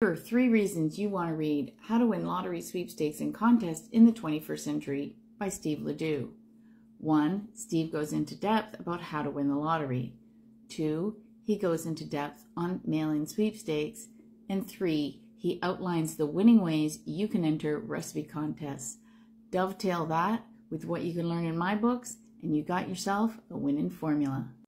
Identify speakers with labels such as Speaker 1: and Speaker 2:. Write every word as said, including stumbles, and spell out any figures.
Speaker 1: Here are three reasons you want to read How to Win Lottery, Sweepstakes, and Contests in the twenty-first Century by Steve Ledoux. One, Steve goes into depth about how to win the lottery. Two, he goes into depth on mailing sweepstakes. And three, he outlines the winning ways you can enter recipe contests. Dovetail that with what you can learn in my books, and you got yourself a winning formula.